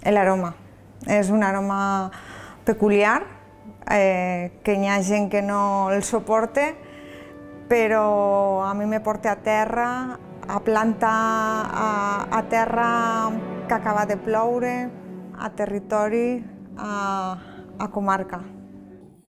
El aroma. És un aroma peculiar, que hi ha gent que no el suporta, però a mi me porta a terra, a plantar a terra que acaba de ploure, a territori, a comarca.